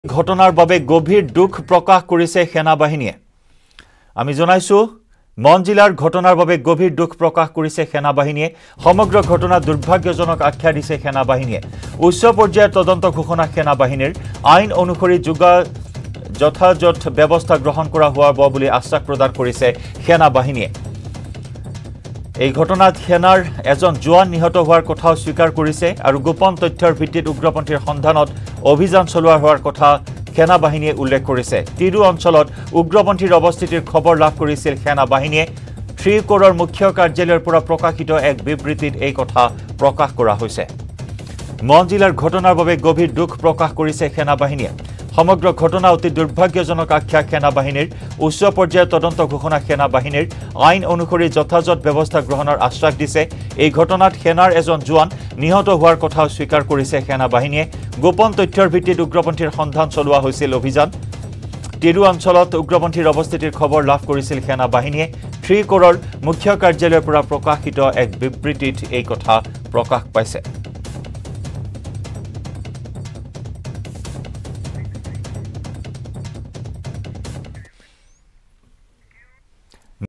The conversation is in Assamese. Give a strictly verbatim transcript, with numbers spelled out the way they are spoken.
ঘটনাৰ বাবে গভীৰ দুখ প্ৰকাশ কৰিছে সেনা বাহিনীয়ে আমি জনাইছো মন জিলাৰ ঘটনাৰ বাবে গভীৰ দুখ প্ৰকাশ কৰিছে সেনা বাহিনীয়ে সমগ্ৰ ঘটনা দুৰ্ভাগ্যজনক আখ্যা দিছে সেনা বাহিনীয়ে উচ্চ পৰ্যায়ৰ তদন্ত ঘোষণা সেনা বাহিনীৰ আইন অনুসৰি যোগা যথাযথ ব্যৱস্থা গ্ৰহণ কৰা হোৱা বুলি আশ্বাস প্ৰদান কৰিছে সেনা বাহিনীয়ে এই ঘটনাত সেনাৰ এজন জোৱান নিহত হোৱাৰ কথাও স্বীকাৰ কৰিছে আৰু গোপন তথ্যৰ ভিত্তিত উগ্ৰপন্থীৰ সন্ধানত অভিযান চলোৱাৰ হোৱাৰ কথা সেনা বাহিনীয়ে উল্লেখ কৰিছে তিৰু অঞ্চলত উগ্ৰপন্থীৰ অৱস্থিতিৰ খবৰ লাভ কৰিছিল সেনা বাহিনীয়ে থ্ৰী কোৰৰ মুখ্য কাৰ্যালয়ৰ পৰা প্ৰকাশিত এক বিবৃতিত এই কথা প্ৰকাশ কৰা হৈছে মন জিলাৰ ঘটনাৰ বাবে গভীৰ দুখ প্ৰকাশ কৰিছে সেনা বাহিনীয়ে সমগ্ৰ ঘটনা অতি দুৰ্ভাগ্যজনক আখ্যা সেনা বাহিনীৰ উচ্চ পৰ্যায়ৰ তদন্ত ঘোষণা সেনা বাহিনীৰ আইন অনুসৰি যথাযথ ব্যৱস্থা গ্ৰহণৰ আশ্বাস দিছে এই ঘটনাত সেনাৰ এজন জোৱান নিহত হোৱাৰ কথাও স্বীকাৰ কৰিছে সেনা বাহিনীয়ে গোপন তথ্যৰ ভিত্তিত উগ্ৰপন্থীৰ সন্ধান চলোৱা হৈছিল অভিযান তিৰু অঞ্চলত উগ্ৰপন্থীৰ অৱস্থিতিৰ খবৰ লাভ কৰিছিল সেনা বাহিনীয়ে থ্ৰী কোৰৰ মুখ্য কাৰ্যালয়ৰ পৰা প্ৰকাশিত এক বিবৃতিত এই কথা প্ৰকাশ পাইছে